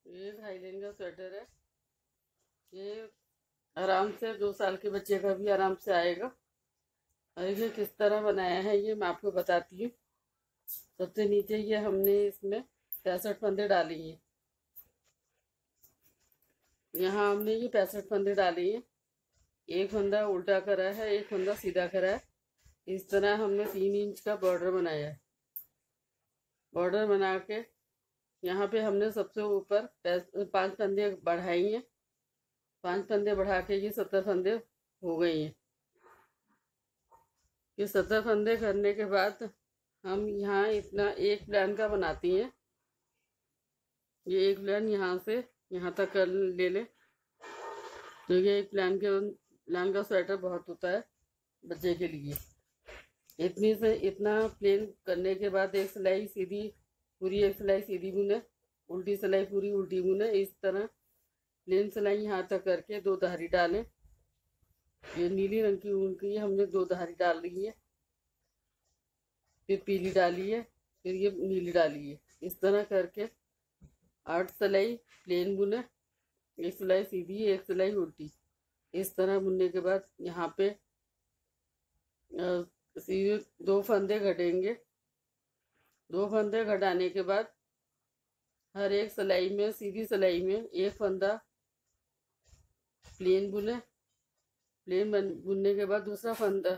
ये थाईलैंड का स्वेटर है। ये आराम से 2 साल के बच्चे का भी आराम से आएगा। और ये किस तरह बनाया है ये मैं आपको बताती हूँ। सबसे नीचे ये हमने इसमें 65 फंदे डाली हैं। यहाँ हमने ये 65 फंदे डाली हैं। एक फंदा उल्टा करा है, एक फंदा सीधा करा है। इस तरह हमने 3 इंच का बॉर्डर बनाया है। बॉर्डर बना के यहाँ पे हमने सबसे ऊपर 5 फंदे बढ़ाई हैं। 5 फंदे बढ़ा के ये 70 फंदे हो गई हैं। ये 70 फंदे करने के बाद हम यहाँ इतना एक प्लान का बनाती हैं। ये एक प्लान यहाँ से यहाँ तक कर ले लें तो ये एक प्लान का स्वेटर बहुत होता है बच्चे के लिए। इतनी से इतना प्लेन करने के बाद एक सिलाई सीधी पूरी, एक सिलाई सीधी बुने, उल्टी सिलाई पूरी उल्टी बुने। इस तरह प्लेन सिलाई यहाँ तक करके 2 धारी डालें। ये नीली रंग की ऊन की हमने 2 धारी डाल ली है, फिर पीली डाली है, फिर ये नीली डाली है। इस तरह करके 8 सिलाई प्लेन बुने, एक सिलाई सीधी, एक सिलाई उल्टी। इस तरह बुनने के बाद यहाँ पे सीधे 2 फंदे घटेंगे। 2 फंदे घटाने के बाद हर एक सिलाई में, सीधी सिलाई में एक फंदा प्लेन बुने। प्लेन बुनने के बाद दूसरा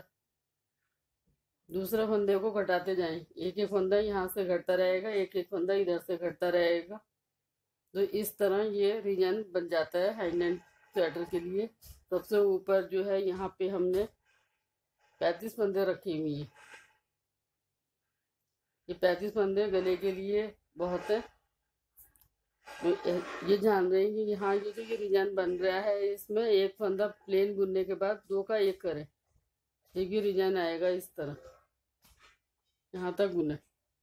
फंदे को घटाते जाएं। एक एक फंदा यहाँ से घटता रहेगा, एक एक फंदा इधर से घटता रहेगा। तो इस तरह ये डिजाइन बन जाता है हाईलैंड स्वेटर के लिए। सबसे ऊपर जो है यहाँ पे हमने 35 फंदे रखी हुई हैं। ये 35 फंदे गले के लिए बहुत है। ये जान रहे हैं कि यहाँ ये जो ये डिजाइन बन रहा है, इसमें एक फंदा प्लेन बुनने के बाद 2 का 1 करें। ये डिजाइन आएगा इस तरह, यहाँ तक बुने।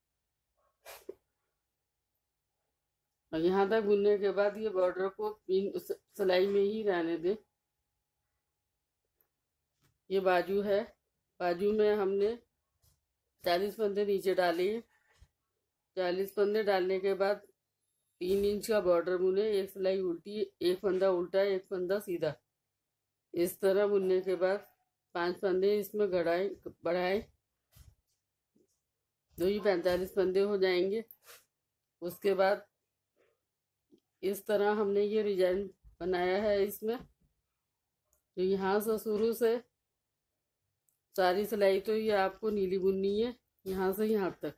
और यहाँ तक बुनने के बाद ये बॉर्डर को सिलाई में ही रहने दें। ये बाजू है। बाजू में हमने 40 फंदे नीचे डाले हैं। 40 फंदे डालने के बाद 3 इंच का बॉर्डर बुने, एक सिलाई उल्टी, एक फंदा उल्टा, एक फंदा सीधा। इस तरह बुनने के बाद 5 फंदे इसमें बढ़ाए तो ये 45 फंदे हो जाएंगे। उसके बाद इस तरह हमने ये डिजाइन बनाया है। इसमें तो यहाँ से शुरू से सारी सिलाई तो ये आपको नीली बुननी है, यहाँ से यहाँ तक।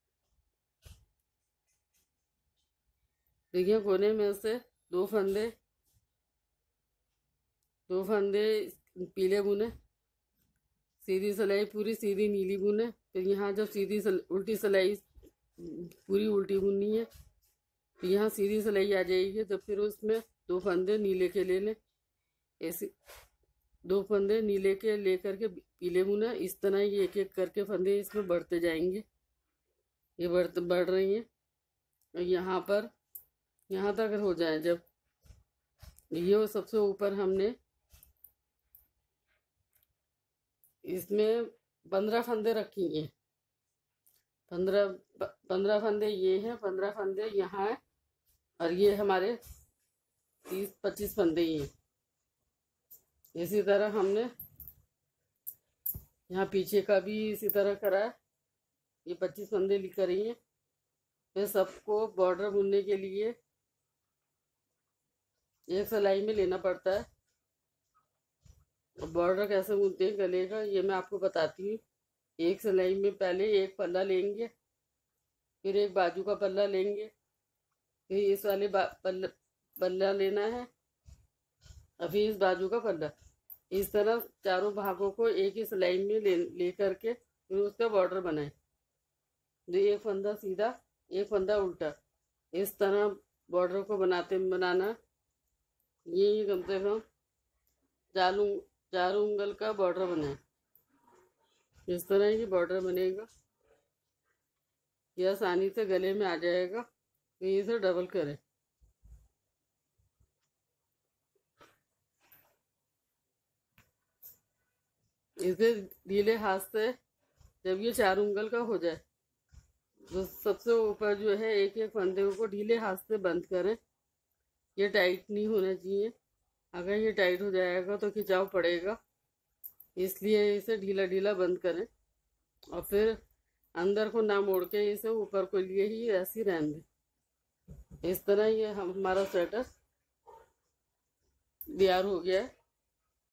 देखिए कोने में से 2 फंदे पीले बुने, सीधी सिलाई पूरी सीधी नीली बुने। फिर यहाँ जब उल्टी सिलाई पूरी उल्टी बुननी है तो यहाँ सीधी सिलाई आ जाएगी। तो फिर उसमें 2 फंदे नीले के ले लें। ऐसे 2 फंदे नीले के लेकर के पीले बुना। इस तरह ये एक एक करके फंदे इसमें बढ़ते जाएंगे। ये बढ़ रही हैं। और यहाँ पर यहाँ तक हो जाए जब ये सबसे ऊपर हमने इसमें 15 फंदे रखी हैं। 15 फंदे ये हैं, 15 फंदे यहाँ है, और ये हमारे 30-25 फंदे ही हैं। इसी तरह हमने यहाँ पीछे का भी इसी तरह करा है। ये 25 फंदे करी हैं। फिर सबको बॉर्डर बुनने के लिए एक सिलाई में लेना पड़ता है। बॉर्डर कैसे बुनते हैं गले का ये मैं आपको बताती हूँ। एक सिलाई में पहले एक पल्ला लेंगे, फिर एक बाजू का पल्ला लेंगे, फिर इस वाले पल्ला लेना है, और फिर इस बाजू का पल्ला। इस तरह चारों भागों को एक ही सिलाई में ले करके फिर उसका बॉर्डर बनाए। तो एक फंदा सीधा, एक फंदा उल्टा, इस तरह बॉर्डर को बनाना। ये कम से कम 4 उंगल का बॉर्डर बनाए। इस तरह ये बॉर्डर बनेगा। ये आसानी से गले में आ जाएगा। तो इसे डबल करें। इसे ढीले हाथ से जब ये 4 उंगल का हो जाए तो सबसे ऊपर जो है एक एक फंदे को ढीले हाथ से बंद करें। ये टाइट नहीं होना चाहिए। अगर ये टाइट हो जाएगा तो खिंचाव पड़ेगा, इसलिए इसे ढीला ढीला बंद करें और फिर अंदर को ना मोड़ के इसे ऊपर को लिए ही ऐसे ही रहने दें। इस तरह ये हमारा स्वेटर तैयार हो गया है।